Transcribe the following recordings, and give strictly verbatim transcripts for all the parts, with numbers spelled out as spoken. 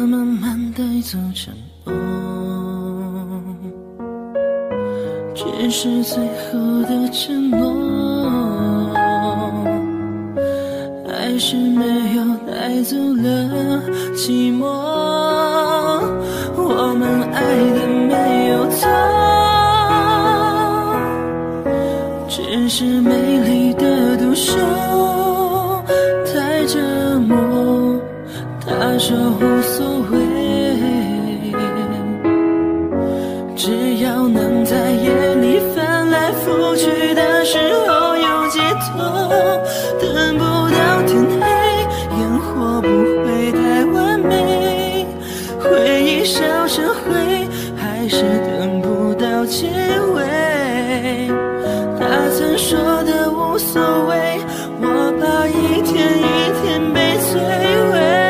慢慢带走承诺，只是最后的承诺，还是没有带走了寂寞。我们爱的没有错，只是美丽的独秀太折磨。他说无所谓，只要能在夜里翻来覆去的时候有解脱。等不到天黑，烟火不会太完美，回忆烧成灰，还是等不到结尾。他曾说的无所谓，我怕一天一天被摧毁。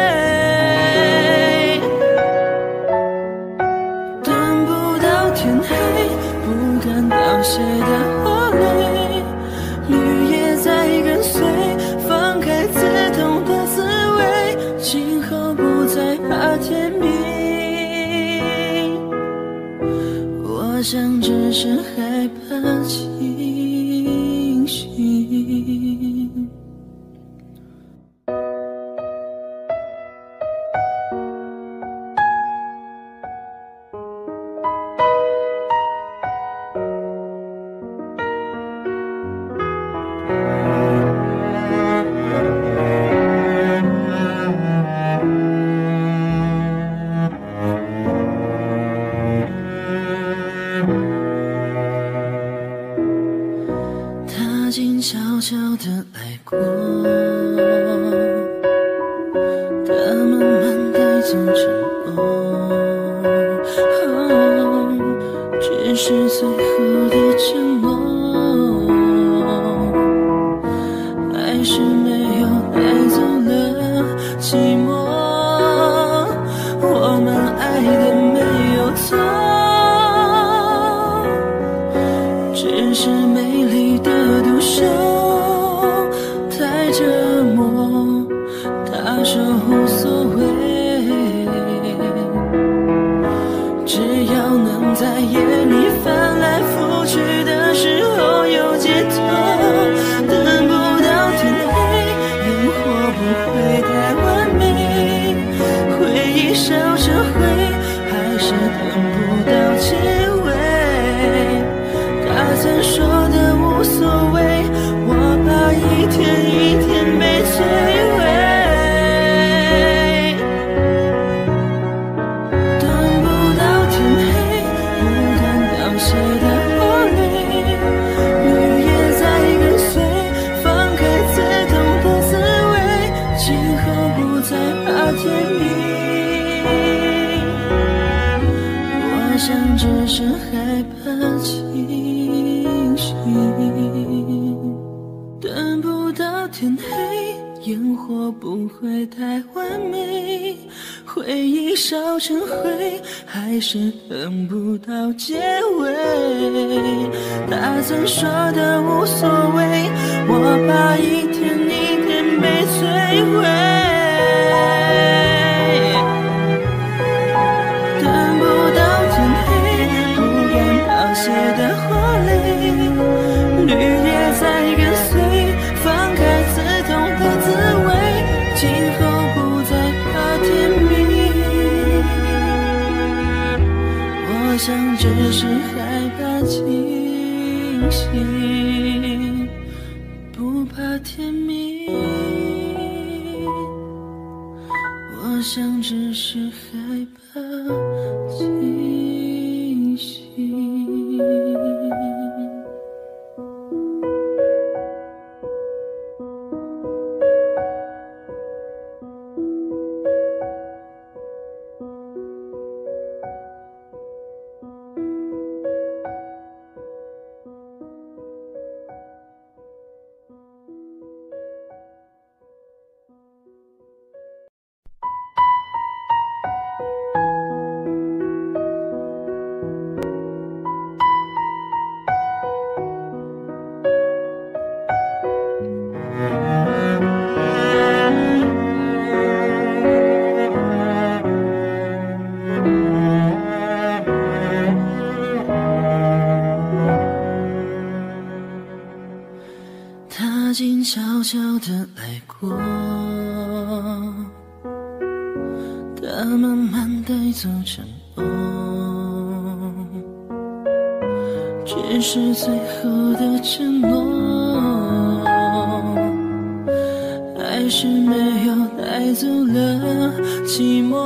凋谢的花蕾，绿叶在跟随，放开刺痛的滋味，今后不再怕天明。我想只是害怕清醒。悄悄地来过，他慢慢带走承诺，哦，只是最后的承诺，还是没有带走了寂寞。我们爱的没有错，只是美丽的独秀太折磨。他说无所谓，只要能在夜里翻来覆去的时候有解脱。等不到天黑，烟火不会太完美，回忆烧成灰，还是等不到结尾。他曾说的无所谓，我怕一天一天被摧毁。等不到天黑，不敢凋谢的花蕾，绿叶在跟随，放开刺痛的滋味，今后不再怕天明。我想只是害怕清醒。等不到天黑，烟火不会太完美，回忆烧成灰，还是等不到结尾。他曾说的无所谓，我怕一天一天被摧毁。等不到天黑，不敢凋谢的花蕾，绿叶在跟随，放开刺痛的滋味，今后不再怕天明。我想只是害怕清醒，不怕天明。我想只是害怕清醒。 慢慢带走承诺，只是最后的承诺，还是没有带走了寂寞。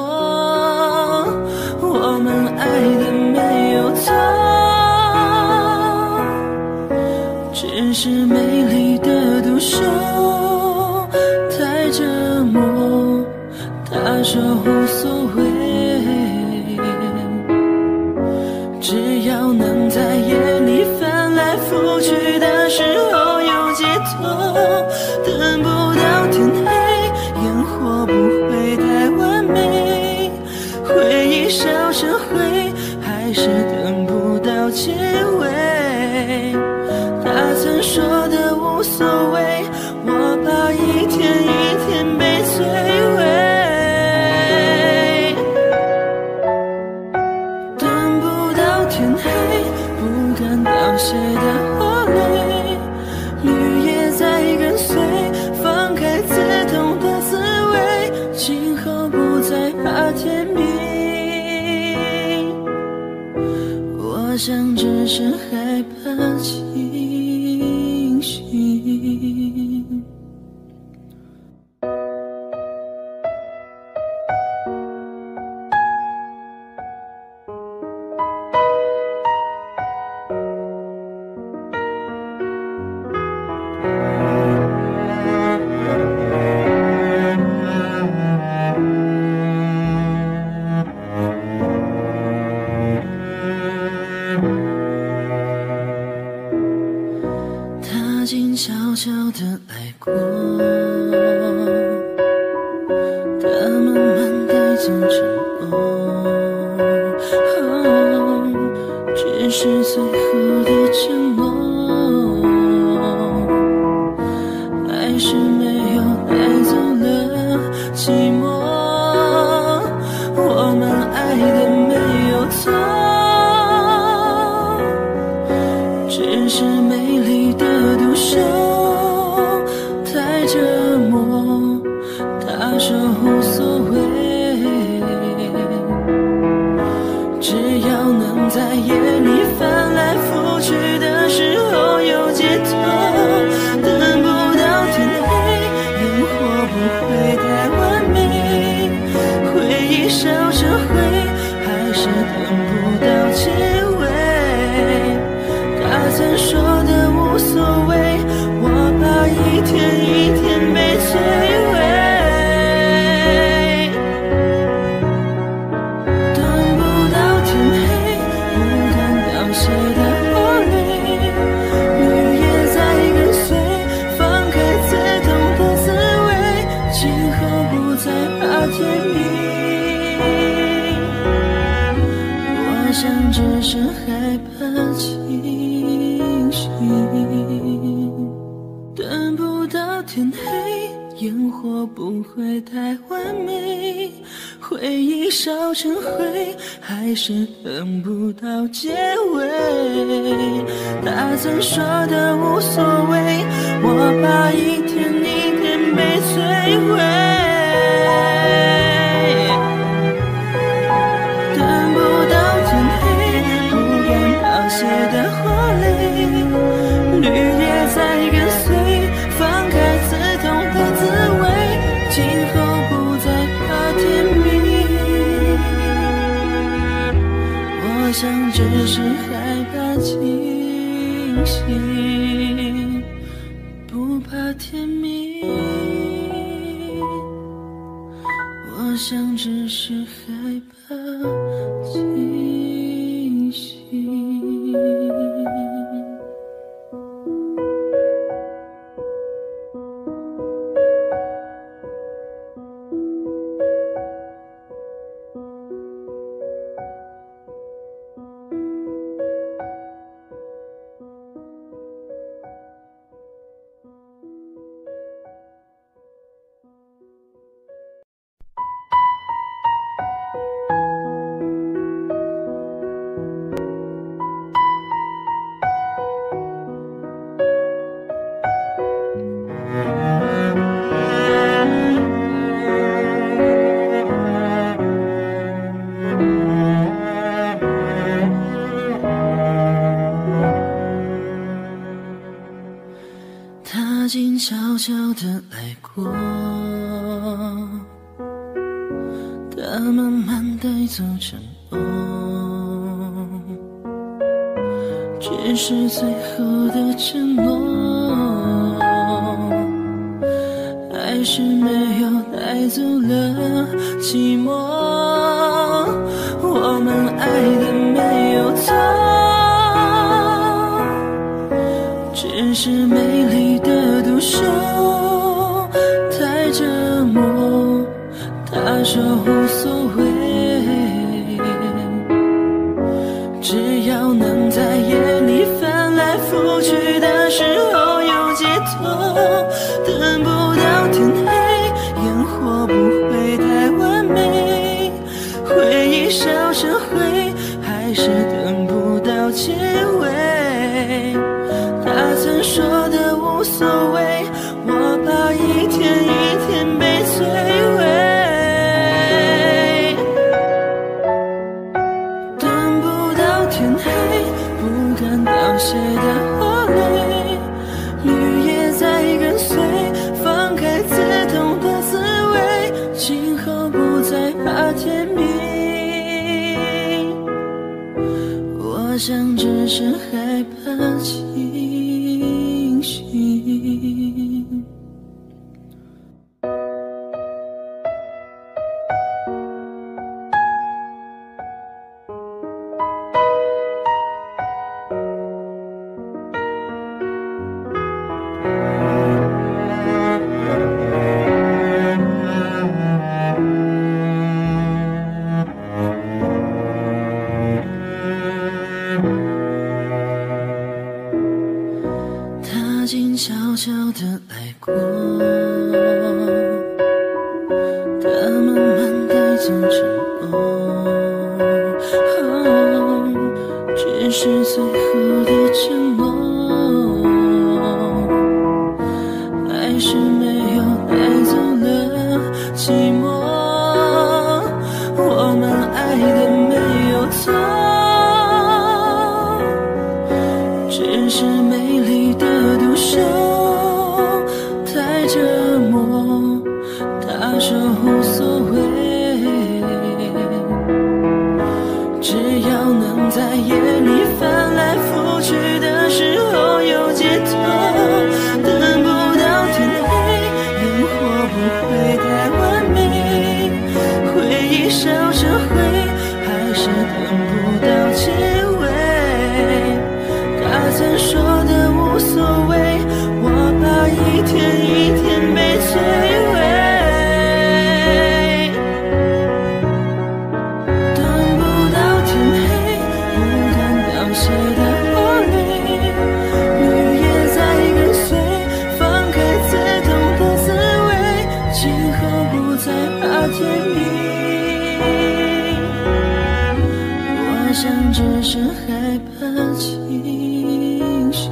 我们爱的没有错，只是美丽的独秀太折磨。他说无所谓，只要能在夜里翻来覆去的时候有解脱。等不到天黑，烟火不会太完美，回忆烧成灰，还是等不到结尾。他曾说的无所谓，我怕一天一天被摧毁。谁的花蕾，绿叶在跟随，放开刺痛的滋味，今后不再怕天明。我想只是害怕清醒。悄悄地来过，他慢慢带走承诺，哦，只是最后的承诺，还是没有带走了寂寞。我们爱的没有错，只是美丽的独秀太折磨。他说无所谓，只要能在夜里翻来覆去的时候有解脱。等不到天黑，烟火不会太完美，回忆烧成灰，还是等不到结尾。他曾说的无所谓，我怕一天一天被摧毁。等不到天黑，不看到谁的花蕾，绿叶在跟随，放开刺痛的滋味，今后不再怕天明。我想只是害怕清醒。等不到天黑，烟火不会太完美，回忆烧成灰，还是等不到结尾。他曾说的无所谓，我怕一天一天被摧毁。等不到天黑，不敢到谁的花蕾，绿叶在跟随，放开刺痛的滋味，今后不再怕天明。我想只是害怕清醒，不怕天明。我想只是害怕清醒。 它慢慢带走承诺，只是最后的承诺，还是没有带走了寂寞。我们爱的没有错，只是美丽的毒手太折磨。他说无所谓，只要能在夜里翻来覆去的时候有解脱。等不到天黑，烟火不会太完美，回忆烧成灰，还是等不到结尾。他曾说的无所谓，我怕一天一天被摧毁。天黑，不敢凋谢的花蕾，绿叶在跟随，放开刺痛的滋味，今后不再怕天明。我想只是害怕清醒。他静悄悄地来过，他慢慢带走承诺，哦，只是最后的承诺，还是没有带走了寂寞。我们爱的没有错，只是美丽的毒手太折磨。他说无所谓，只要能在夜里翻来覆去的时候有解脱。等不到天黑，烟火不会太完美，回忆烧成灰，还是等不到结尾。他曾说的无所谓，我怕一天一天被摧毁。等不到天黑，不敢凋谢的花蕾，绿叶在跟随，放开刺痛的滋味，今后不再怕天明。我想只是害怕清醒。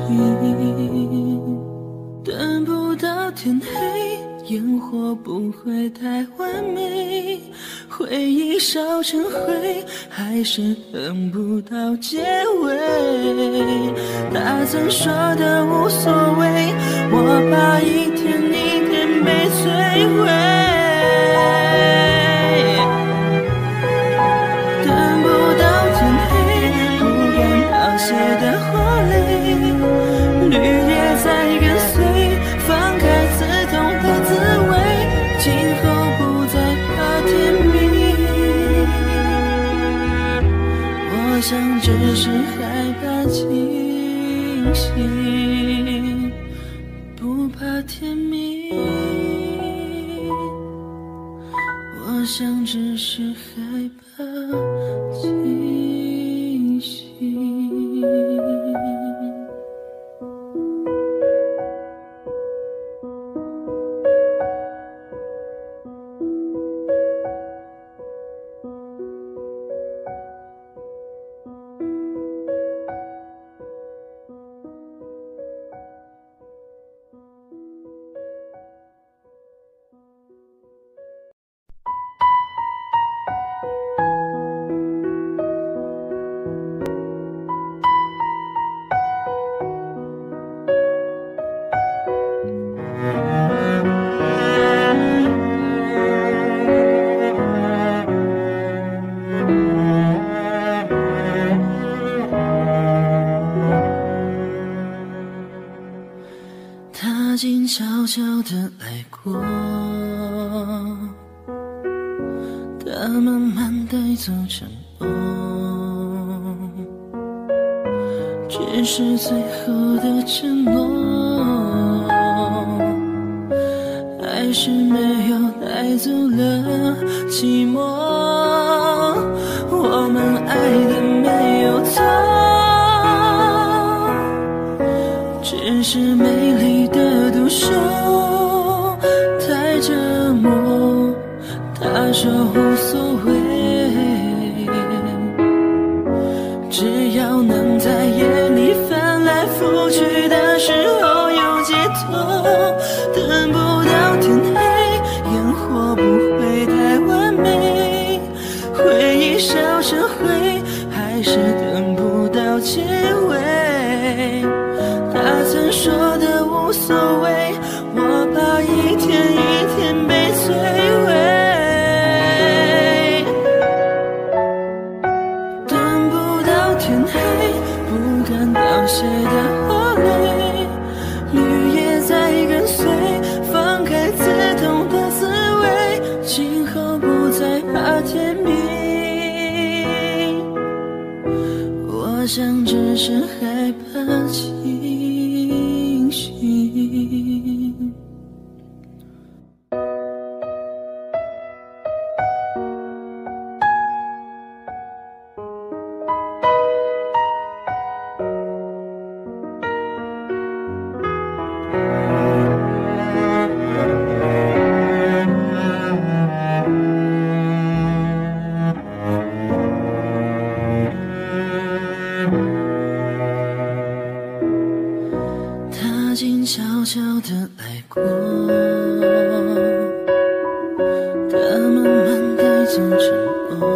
等不到天黑，烟火不会太完美，回忆烧成灰，还是等不到结尾。他曾说的无所谓，我怕一天一天被摧毁。等不到天黑，不敢凋谢的花蕾，绿叶在跟随，放开刺痛的滋味，今后不再怕天明。我想只是害怕清醒，不怕天明。我想只是害怕清醒。 慢慢带走承诺，只是最后的承诺，还是没有带走了寂寞。我们爱的没有错，只是美丽的独秀太折磨。他说无所谓，只要能在夜里翻来覆去的时候有解脱。等不到天黑，烟火不会太完美，回忆烧成灰，还是等不到结尾。他曾说的无所谓，我怕一天一天被摧毁。天黑，不敢当谁的活累，绿叶在跟随，放开刺痛的滋味，今后不再怕天明。我想只是害怕清醒。他静悄悄地来过，他慢慢带走承诺，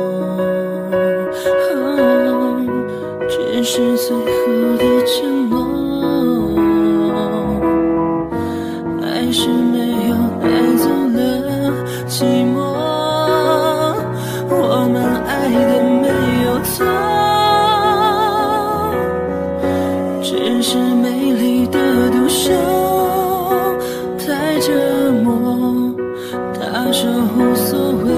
哦，只是最后的承诺，还是没有带走了寂寞。我们爱的没有错，只是美丽的独秀太折磨。他说无所谓，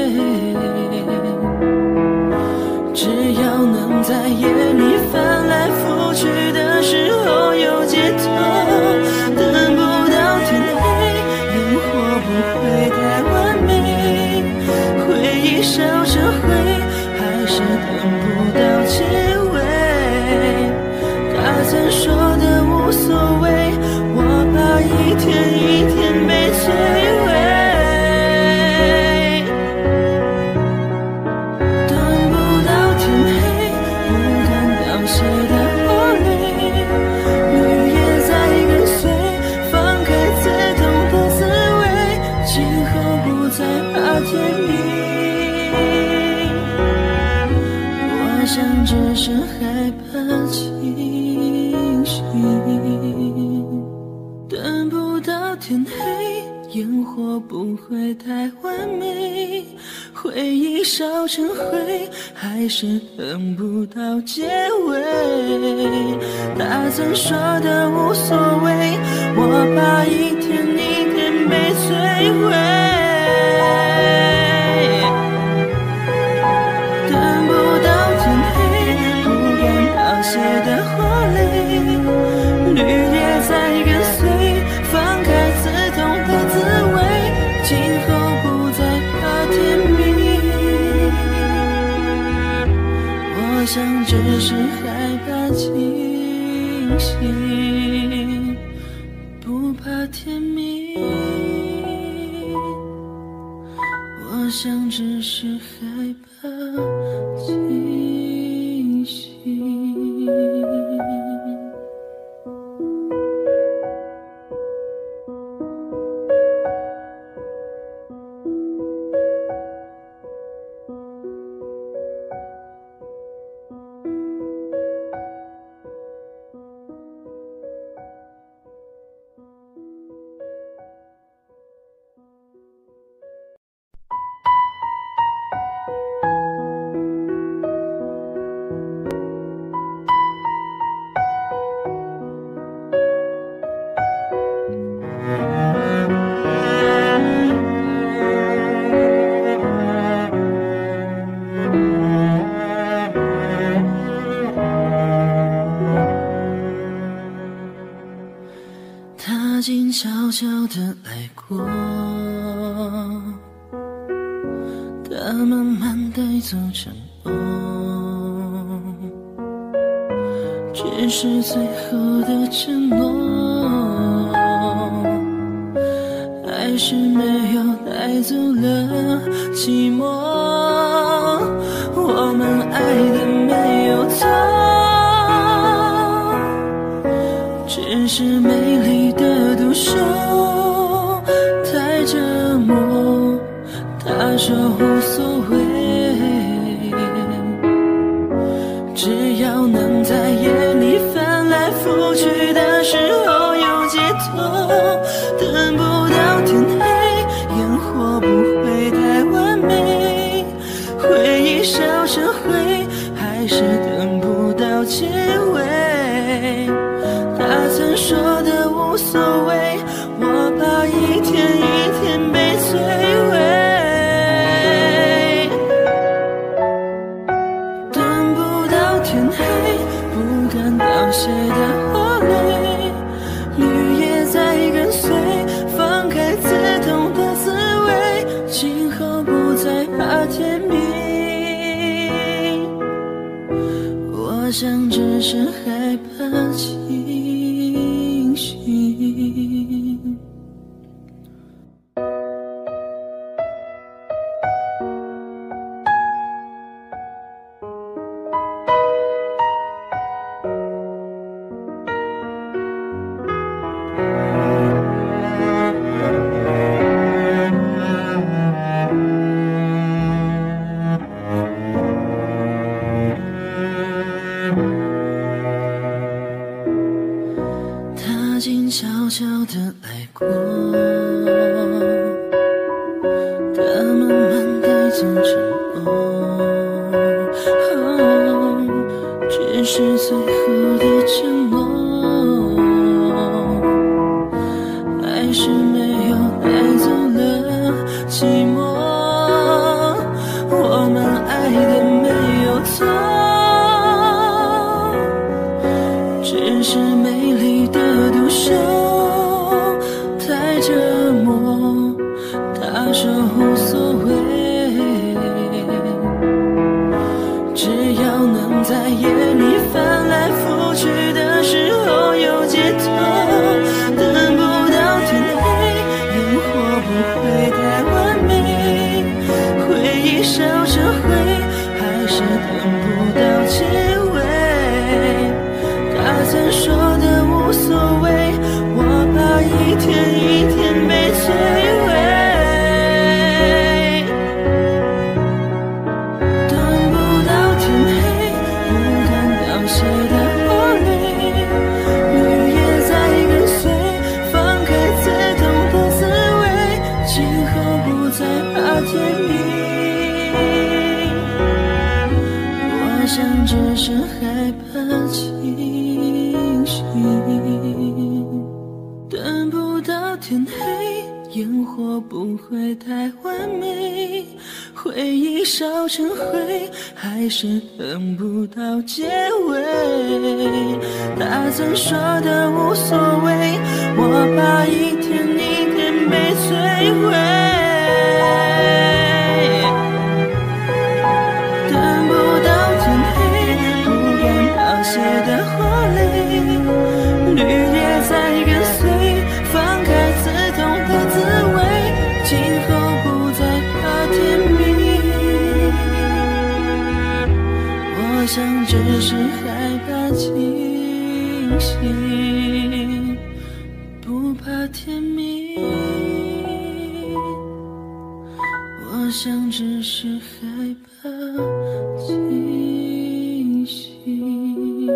只要能在夜里翻来覆去的时候有解脱。等不到天黑，烟火不会太完美，回忆烧成灰，还是等不到结尾。他曾说的无所谓，我怕一天一天被摧毁。等不到天黑，不敢当谁的活累，绿叶在跟随，放开刺痛的滋味，今后不再怕天明。我想只是害怕清醒。等不到天黑，烟火不会太完美，回忆烧成灰，还是等不到结尾。他曾说的无所谓，我怕一天一天被摧毁。等不到天黑，不敢当谁的活累，绿叶在跟随，放开刺痛的滋味，今后不再怕天明。我想只是害怕清醒，不怕天明。我想只是害怕清醒。 它慢慢带走承诺，只是最后的承诺，还是没有带走了寂寞。我们爱的没有错，只是美丽的独秀太折磨。他说无所谓，只要能在夜里翻来覆去的时候有解脱。等不到天黑，烟火不会太完美，回忆烧成灰，还是等不到结尾。他曾说的无所谓，我怕一天一天被摧毁。谁的花蕾，绿叶在跟随，放开刺痛的滋味，今后不再怕天明。我想只是害怕清醒。悄悄地来过，它慢慢带走承诺，哦，只是最后的承诺，还是没有带走了寂寞。我们爱的没有错，只是美丽的独秀太折磨。他说无所谓，只要能在夜里翻来覆去的时候有解脱。等不到天黑，烟火不会太完美，回忆烧成灰，还是等不到结尾。他曾说的无所谓，我怕一天一天被摧毁。等不到天黑，不看到谁的花蕾，绿叶在跟随，放开刺痛的滋味，今后不再怕天明。我想只是害怕清醒。等不到天黑，烟火不会太完美，回忆烧成灰，还是等不到结尾。他曾说的无所谓，我怕一天一天被摧毁。等不到天黑，不敢凋谢的花蕾，绿叶在跟随，放开刺痛的滋味，今后不再怕天明。我想只是害怕清醒，不怕天明。我想只是害怕清醒。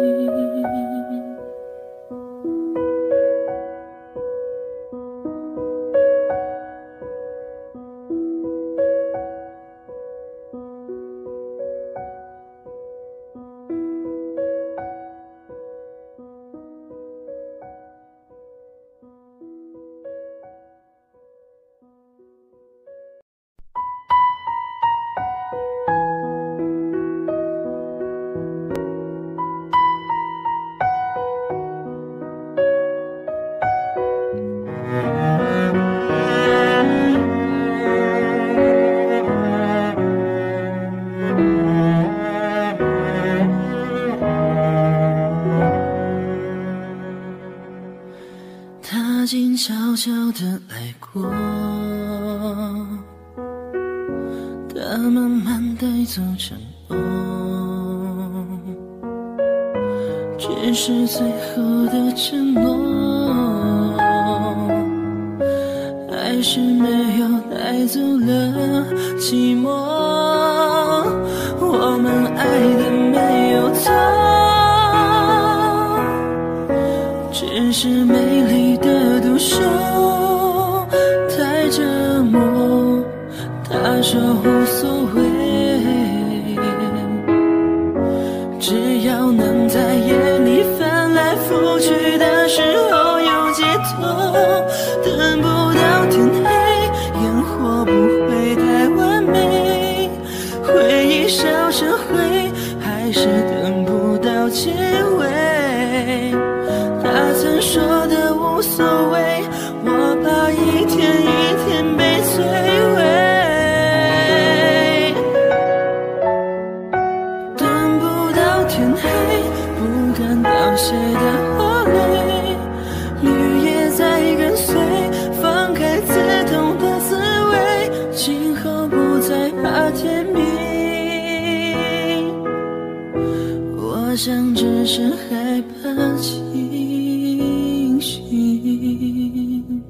它慢慢带走承诺，只是最后的承诺，还是没有带走了寂寞。我们爱的没有错，只是美丽的独秀太折磨。他说无所谓，只要能在夜里翻来覆去的时候有解脱。等不到天黑，烟火不会太完美，回忆烧成灰，还是等不到结尾。他曾说的无所谓，我怕一天一天被摧毁。等不到天黑，不敢凋谢的花蕾，绿叶在跟随，放开刺痛的滋味，今后不再怕天明。我想只是害怕清醒。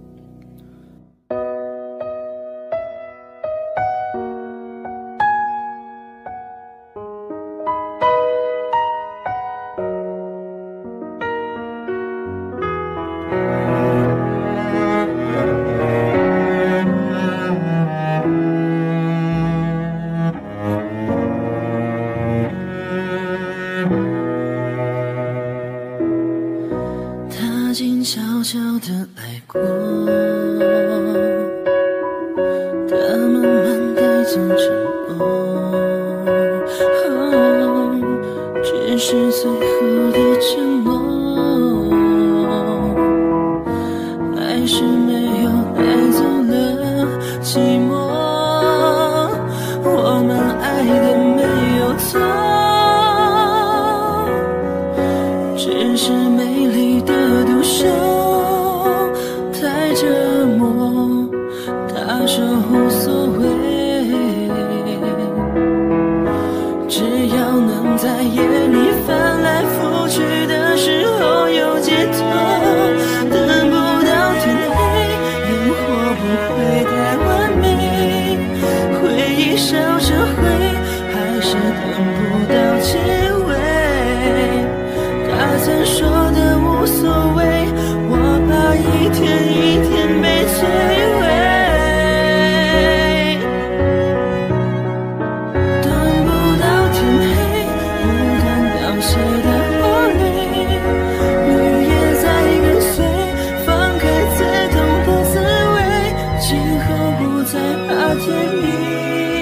他静悄悄地来过，他慢慢带走承诺，哦，只是最后的承诺，还是没有带走了寂寞。我们爱的没有错，只是美丽的独秀太折磨。他说无所谓，只要能在夜里翻来覆去的时候有解脱。等不到天黑，烟火不会太完美，回忆烧成灰，还是等不到结尾。他曾说的无所谓，我怕一天一天被摧毁。等不到天黑，不敢凋谢的花蕾，绿叶在跟随，放开刺痛的滋味，今后不再怕天明。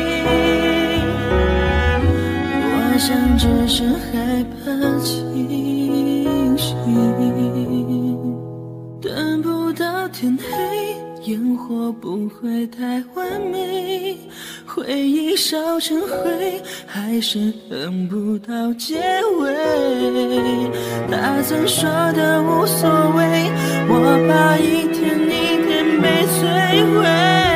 我想只是害怕清醒。等不到天黑，烟火不会太完美，回忆烧成灰，还是等不到结尾。他曾说的无所谓，我怕一天一天被摧毁。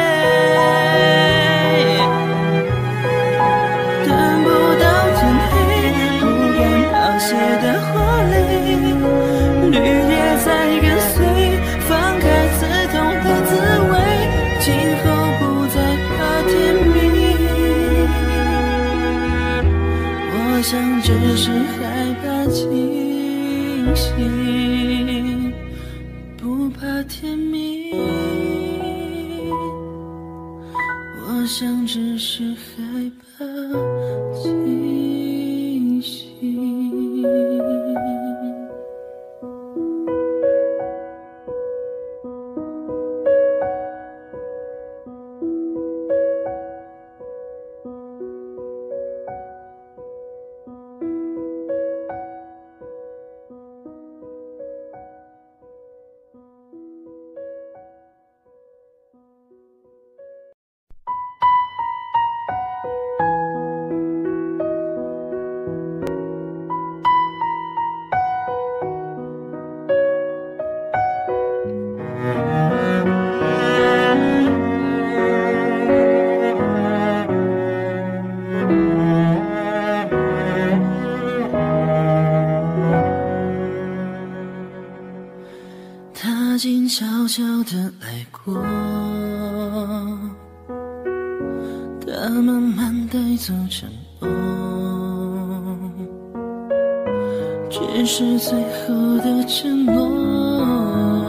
等不到天黑，不敢凋谢的花蕾，绿叶在跟随，放开刺痛的滋味，今后不再怕天明。我想只是害怕清醒，不怕天明。我想只是害怕清醒。 的来过，它慢慢带走承诺，只是最后的承诺，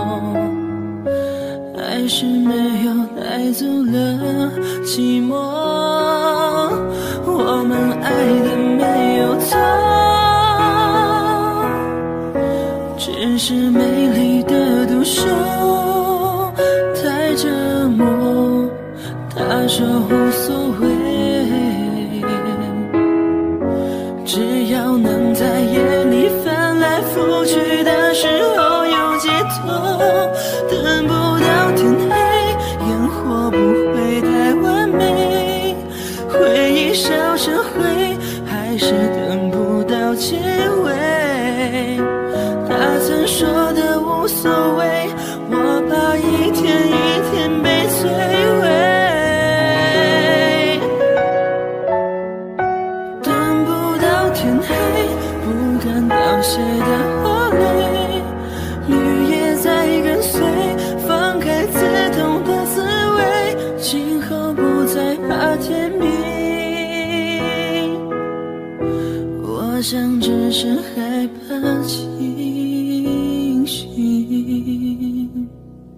还是没有带走了寂寞。我们爱的没有错，只是美丽的独秀太折磨。他说无所谓，只要能在夜里翻来覆去的时候有解脱。等不到天黑，烟火不会太完美，回忆烧成灰，还是等不到结尾。他曾说的无所谓，我怕一天一天被摧毁。等不到天黑，不敢凋谢的花蕾，绿叶在跟随，放开刺痛的滋味，今后不再怕天明。我想只是害怕清醒。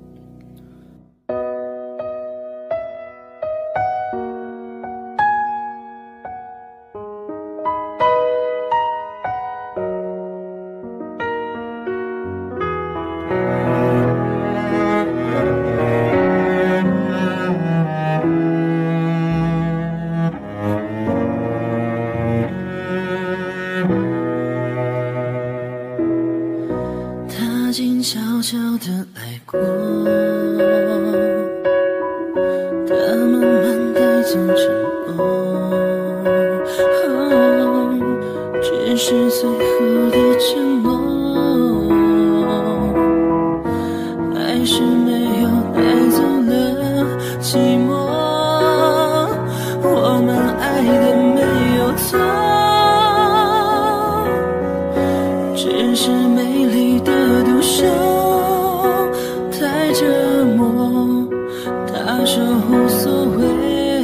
他静悄悄地来过，他慢慢带走承诺，哦，只是最后的承诺，还是没有带走了寂寞。我们爱的没有错，只是美丽的独秀太折磨。他说无所谓，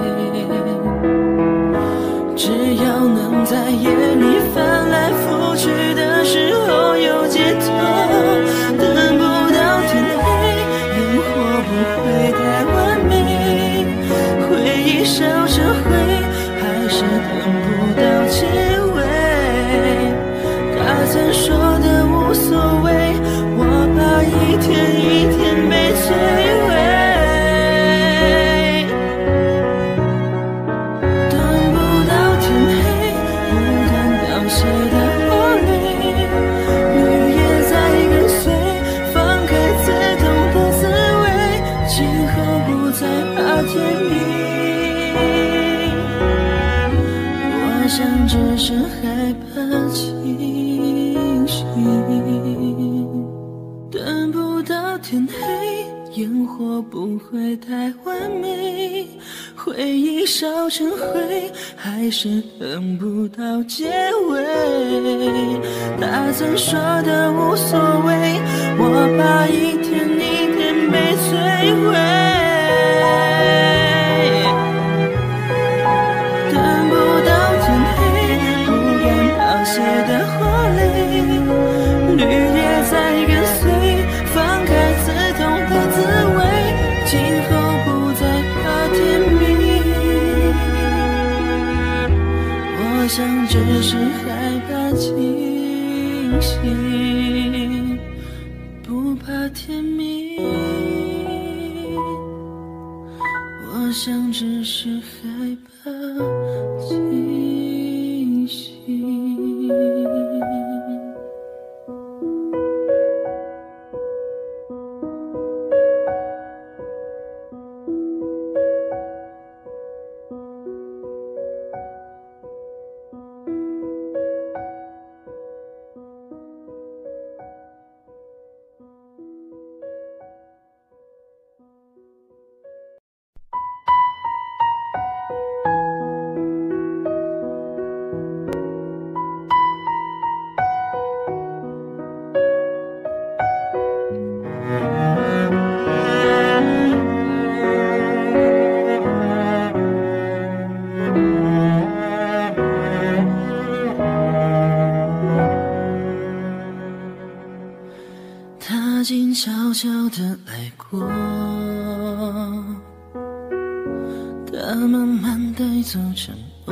只要能在夜里翻来覆去的时候有解脱。等不到天黑，烟火不会太完美，回忆烧成灰，还是等不到结尾。他曾说的无所谓，我怕一天一天被摧毁。等不到天黑，不敢凋谢的花蕾，绿叶在跟随，放开刺痛的滋味，今后不再怕天明。我想只是害怕清醒。等不到天黑，烟火不会太完美，回忆烧成灰，还是等不到结尾。他曾说的无所谓，我怕一天一天被摧毁。等不到天黑，不敢凋谢的花蕾，绿叶在跟随，放开刺痛的滋味，今后不再怕天明。我想只是害怕清醒，不怕天明。我想只是害怕清醒。 悄地来过，它慢慢带走承诺，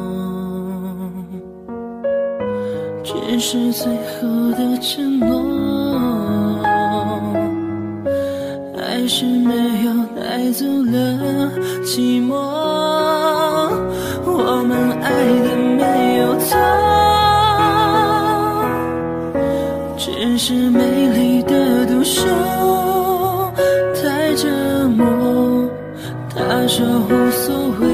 只是最后的承诺，还是没有带走了寂寞。我们爱的没有错，只是美丽的独秀太折磨。他说无所谓，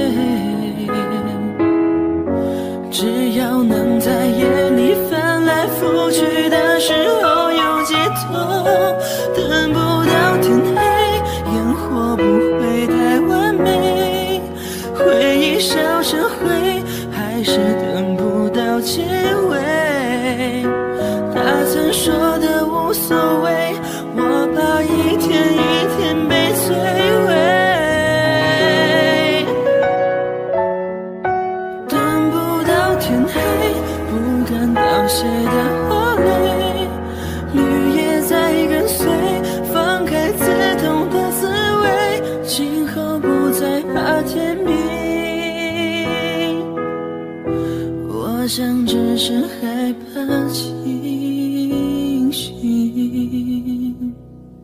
只要能在夜里翻来覆去的时候有寄托。等不到天黑，烟火不会太完美，回忆烧成灰，还是等不到结尾。他曾说的无所谓，我怕一天一天被摧毁。等不到天黑，不敢凋谢的花蕾，绿叶在跟随，放开刺痛的滋味，今后不再怕天明。我想只是害怕清醒。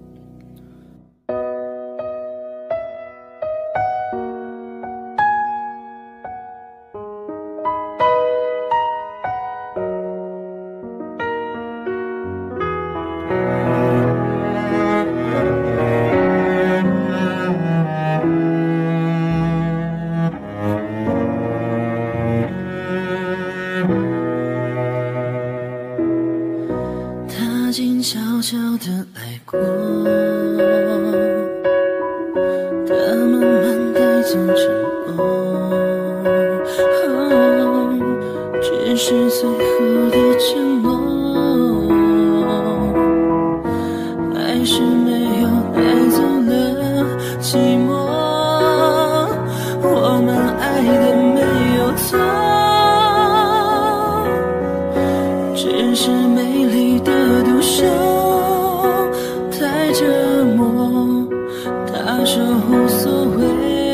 他静悄悄地来过，他慢慢带走承诺，哦，只是最后的承诺，还是没有带走了寂寞。我们爱的没有错，只是美丽的独秀太折磨。他说无所谓，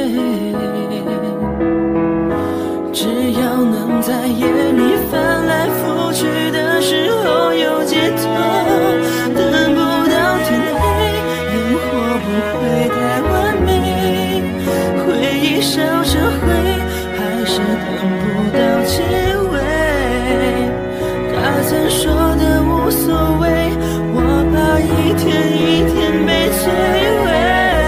只要能在夜里翻来覆去的时候有寄托。等不到天黑，烟火不会太完美，回忆烧成灰，还是等不到结尾。他曾说的无所谓，我怕一天一天被摧毁。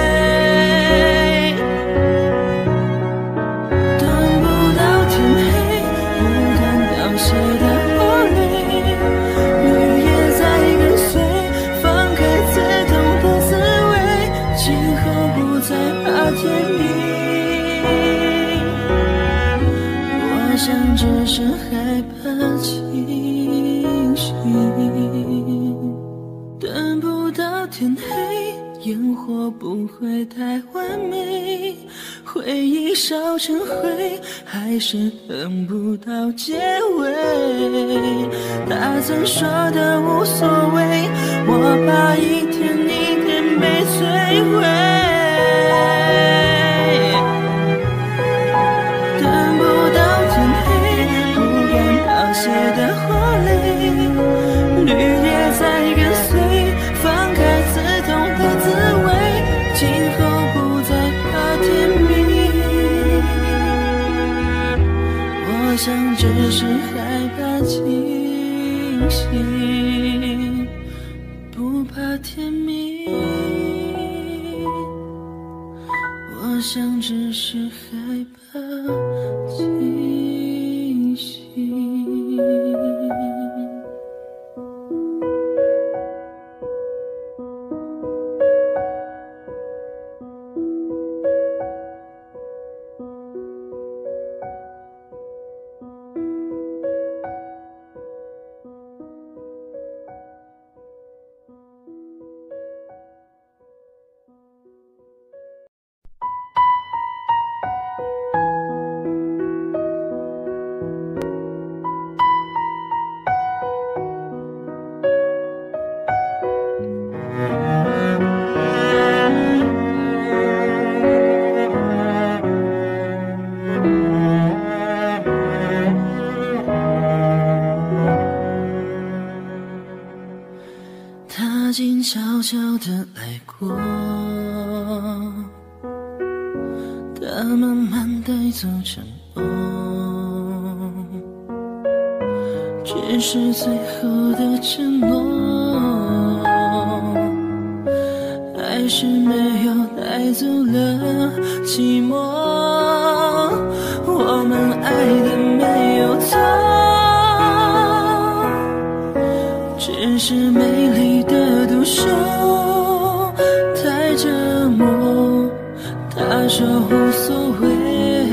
等不到天黑，不敢凋谢的花蕾，绿叶在跟随，放开刺痛的滋味，今后不再怕天明。我想只是害怕清醒。等不到天黑，烟火不会太完美，回忆烧成灰，还是等不到结尾。他曾说的无所谓，我怕一天一天被摧毁。等不到天黑，不敢凋谢的花蕾，绿叶在跟随，放开刺痛的滋味，今后不再怕天明。我想只是害怕清醒，不怕天明。我想只是害怕清醒。 的来过，它慢慢带走承诺，只是最后的承诺，还是没有带走了寂寞。我们爱的没有错，只是美丽的独秀太折磨。他说无所谓，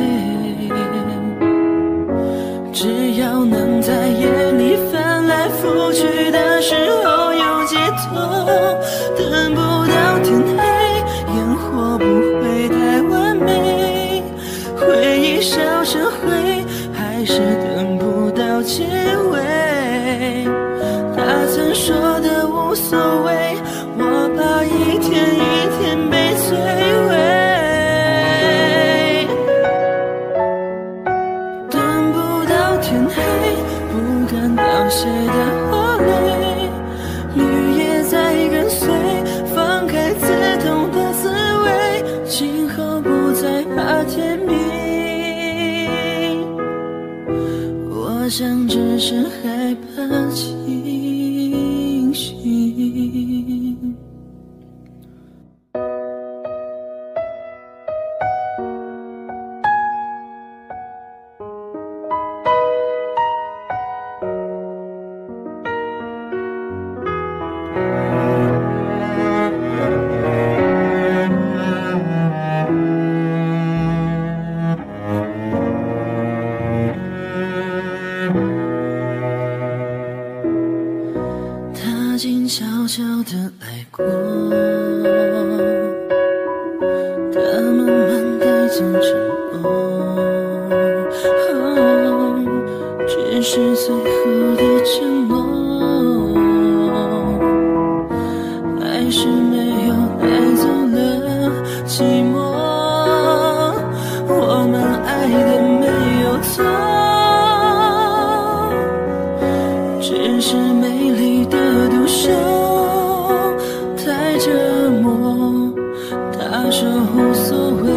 只要能在夜里翻来覆去的时候有寄托。等不到天黑，烟火不会太完美，回忆烧成灰，还是等不到结尾。他曾说的无所谓，我怕一天一天被摧毁。等不到天黑，不敢凋谢的花蕾，绿叶在跟随，放开刺痛的滋味，今后不再怕天明。我想只是害怕清醒。他静悄悄地来过，他慢慢带走承诺，哦，只是最后的承诺，还是没有带走了寂寞。我们爱的没有错，只是美丽的独秀太折磨。他说无所谓，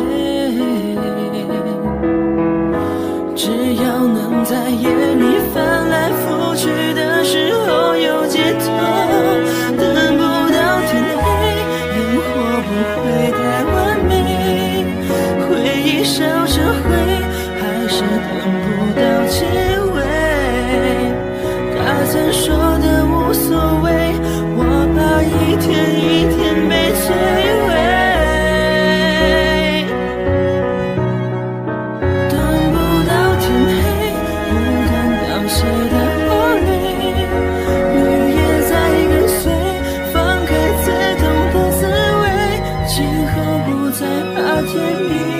只要能在夜里翻来覆去的时候有寄托。等不到天黑，烟火不会太完美，回忆烧成灰，还是等不到结尾。他曾说的无所谓，我怕一天一天被摧毁。等不到天黑，不敢凋谢的花蕾，绿叶在跟随，放开刺痛的滋味，今后不再怕天明。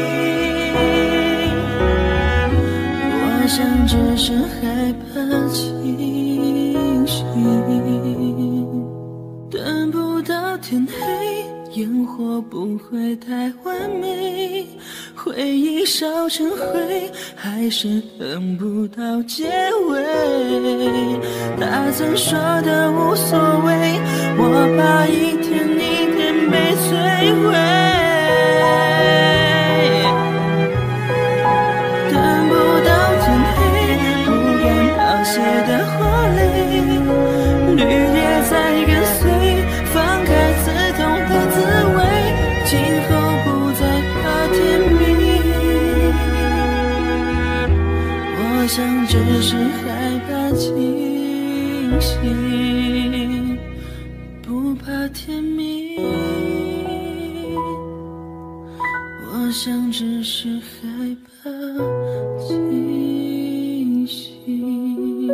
我想只是害怕清醒。等不到天黑，烟火不会太完美，回忆烧成灰，还是等不到结尾。他曾说的无所谓，我怕一天一天被摧毁。等不到天黑，不敢凋谢的花蕾，绿叶在跟随，放开刺痛的滋味，今后不再怕天明。我想只是害怕清醒，不怕天明。我想只是害怕清醒。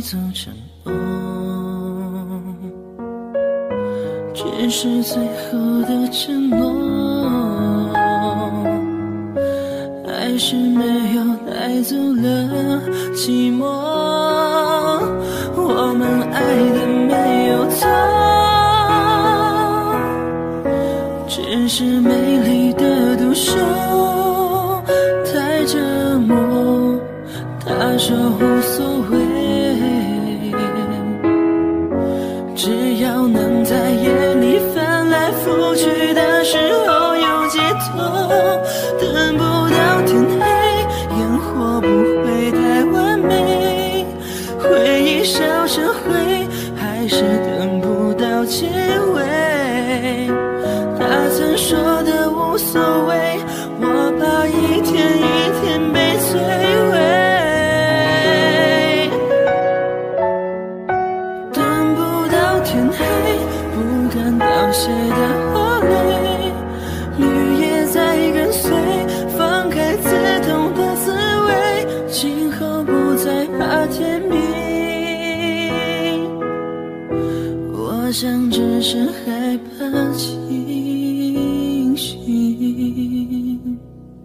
走承诺，只是最后的承诺，还是没有带走了寂寞。我们爱的没有错，只是美丽的毒手太折磨。他说无所谓，只要能在夜里翻来覆去的时候有解脱。等不到天黑，烟火不会太完美，回忆烧成灰，还是等不到结尾。他曾说的无所谓，我怕一天一天被摧毁。等不到天黑，不敢凋谢的花蕾，绿叶在跟随，放开刺痛的滋味，今后不再怕天明。我想只是害怕清醒。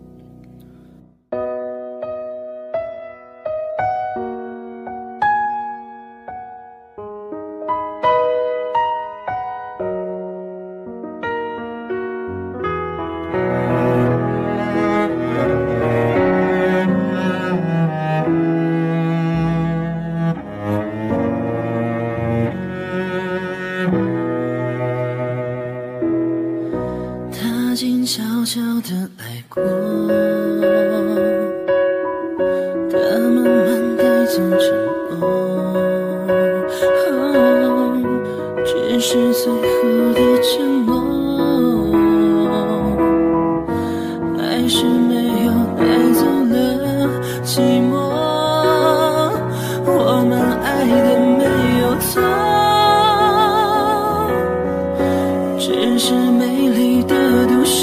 他静悄悄地来过，他慢慢带走承诺，哦，只是最后的承诺，还是没有带走了寂寞。我们爱的没有错，只是美丽的毒手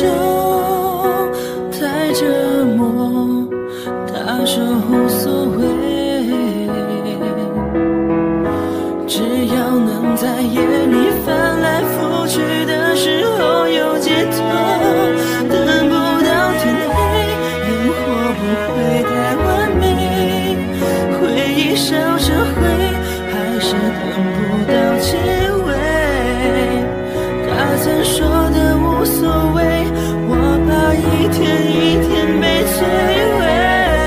太折磨。他说无所谓，只要能在夜里翻来覆去的时候有解脱。等不到天黑，烟火不会太完美，回忆烧成灰，还是等不到结尾。他曾说的无所谓，我怕一天一天被摧毁。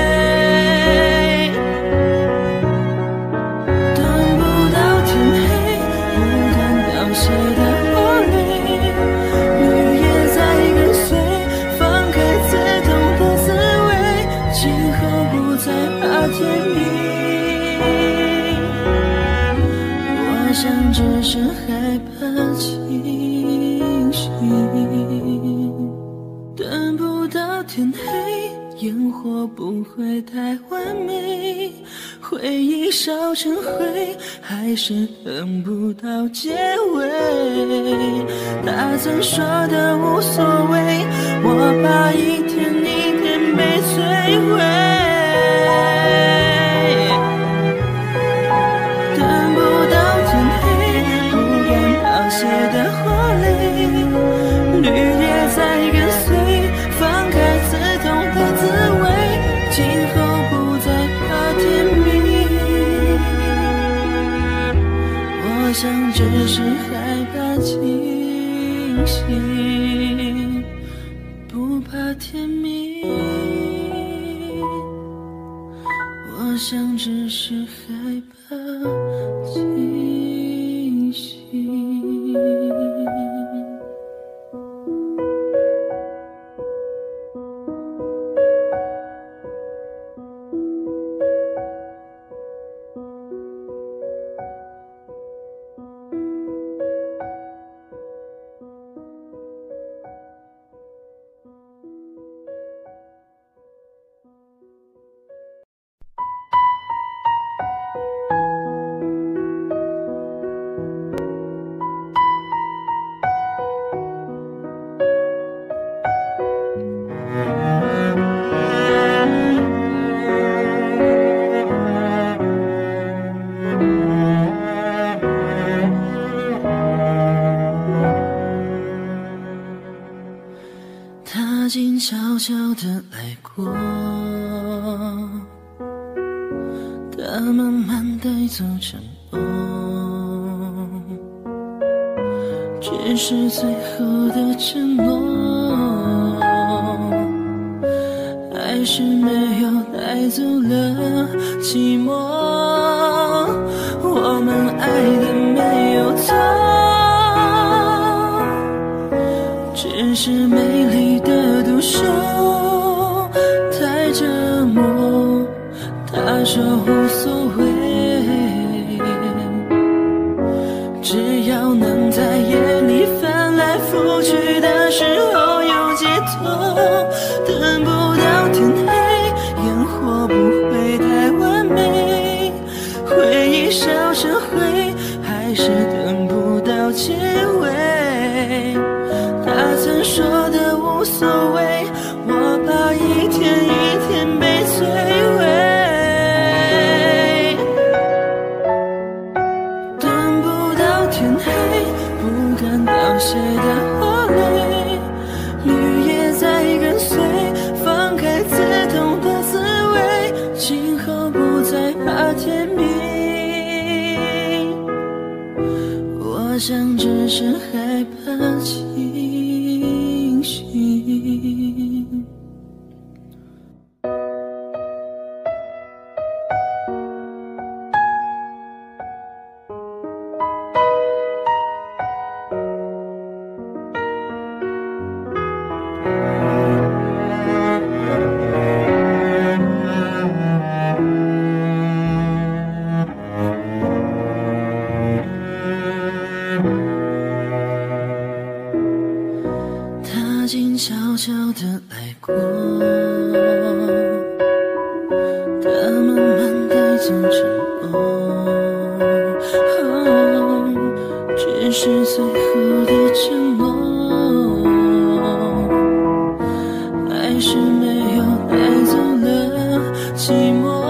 等不到天黑，不敢凋谢的花蕾，绿叶在跟随，放开刺痛的滋味，今后不再怕天明。我想只是害怕清醒。等不到天黑，烟火不会太完美，回忆烧成灰，还是等不到结尾。他曾说的无所谓，我怕一天一天被摧毁。等不到天黑，不敢凋谢的花蕾，绿叶在跟随，放开刺痛的滋味，今后不再怕天明。我想只是害怕清醒，不怕天明。我想只是害怕清醒。 悄地来过，它慢慢带走承诺，只是最后的承诺，还是没有带走了寂寞。我们爱的没有错，只是美丽的毒手太折磨。他说无所谓，只要能在夜里翻来覆去的时候有解脱。等不到天黑，烟火不会太完美，回忆烧成灰，还是等不到结尾。他曾说的无所谓，我怕一天一天被摧毁。等不到天黑，不敢当谁的活累，绿叶在跟随，放开刺痛的滋味，今后不再怕天明。我想只是害怕清醒。他静悄悄地来过，他慢慢带走承诺，哦，只是最后的承诺，还是没有带走了寂寞。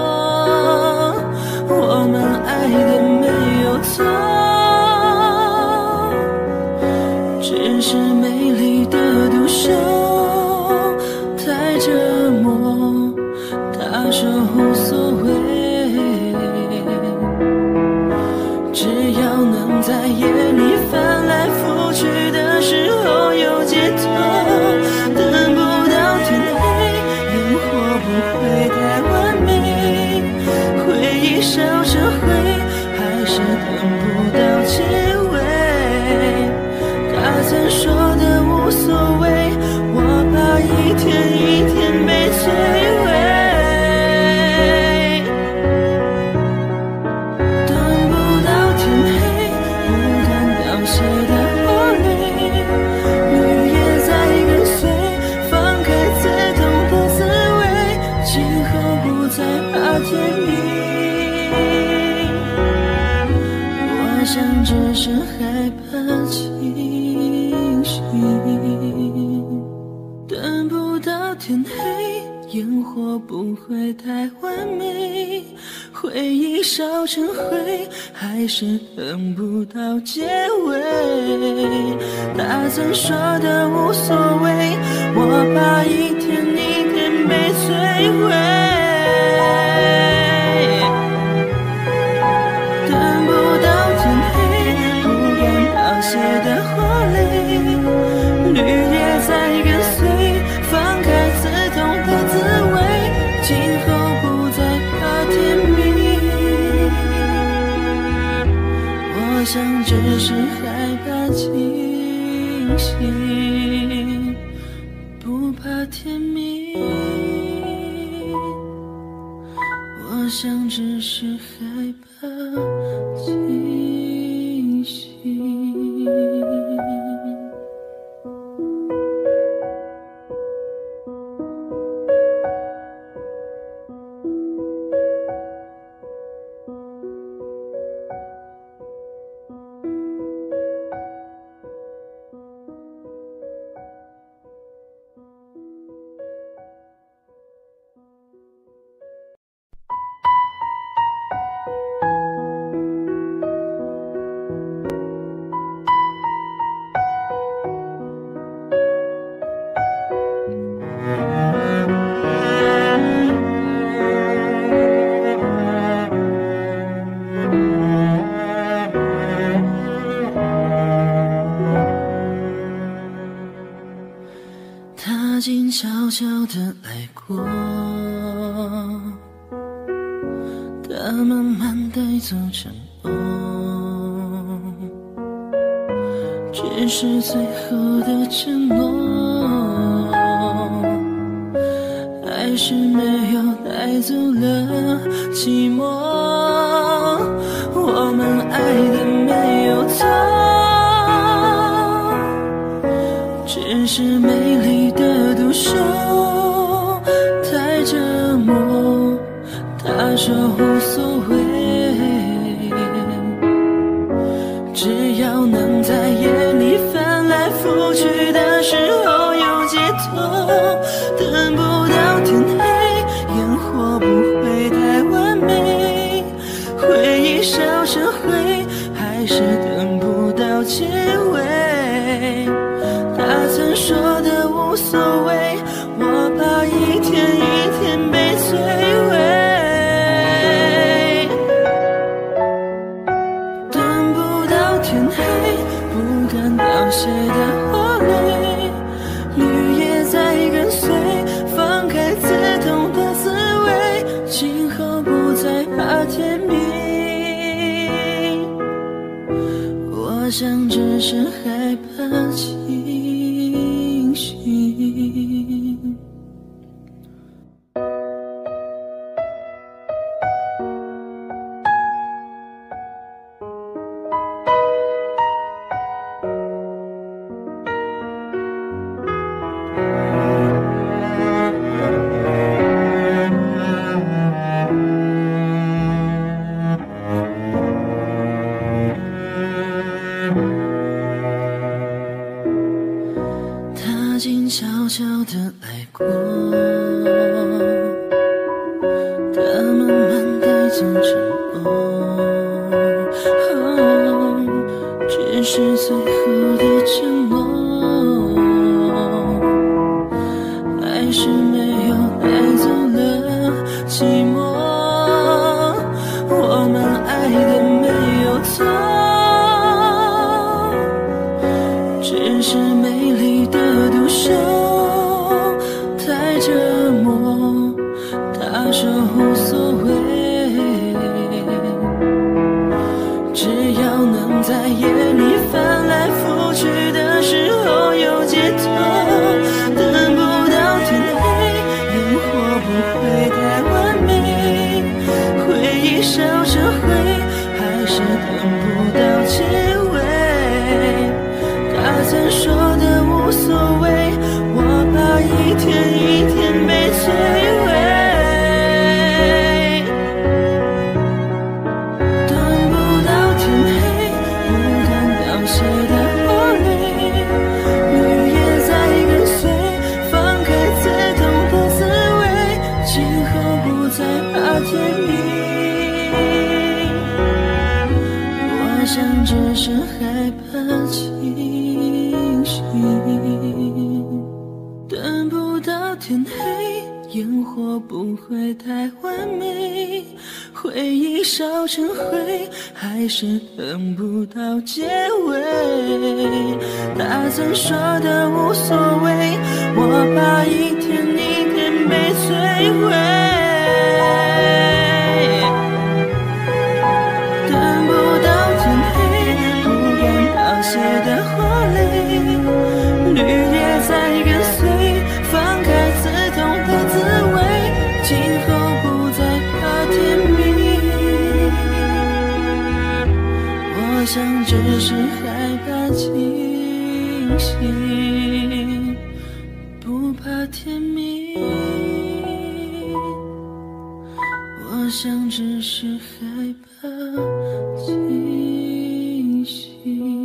我们爱的没有错，只是美丽的毒手太折磨。他说无所谓，只要能在夜里翻来覆去的时候有解脱。等不到天黑，烟火不会太完美，回忆烧成灰，还是等不到结尾。他曾说的无所谓，我怕一天一天被摧毁。等不到天黑，不敢当谁的活累，绿叶在跟随，放开刺痛的滋味，今后不再怕天明。我想只是害怕清醒。等不到天黑，烟火不会太完美，回忆烧成灰，还是等不到结尾。他曾说的无所谓，我怕一天一天被摧毁。等不到天黑，不敢当谁的活累，绿叶在跟随，放开刺痛的滋味，今后不再怕天明。我想只是害怕清醒，不怕天明。我想只是害怕清醒。 过，它慢慢带走承诺，只是最后的承诺，还是没有带走了寂寞。我们爱的没有错，只是美丽的独秀太折磨。他说无所谓，只要能在夜里翻来覆去的时候有解脱。等不到天黑，烟火不会太完美，回忆烧成灰，还是等不到结尾。他曾说的无所谓，我怕一天一天被摧毁。等不到天黑，不敢凋谢的花蕾，绿叶在跟随，放开刺痛的滋味，今后不再怕天明。我想只是害怕清醒。他静悄悄地来过，他慢慢带走承诺，哦，只是最后的承诺，还是没有带走了寂寞。我们爱的没有错，只是美丽的独秀太折磨。他说无所谓，只要能在夜里翻来覆去的时候有解脱。等不到天黑，烟火不会太完美，回忆烧成灰，还是等不到结尾。他曾说的无所谓，我怕一天一天被摧毁。等不到天黑，不敢凋谢的花蕾，绿叶在跟随，放开刺痛的滋味，今后不再怕天明。我想只是害怕清醒。等不到天黑，烟火不会太完美，回忆烧成灰，还是等不到结尾。他曾说的无所谓，我怕一天一天被摧毁。等不到天黑，不敢凋谢的花蕾，绿叶在跟随，放开刺痛的滋味，今后不再怕天明。我想只是害怕清醒，不怕天明。我想只是害怕清醒。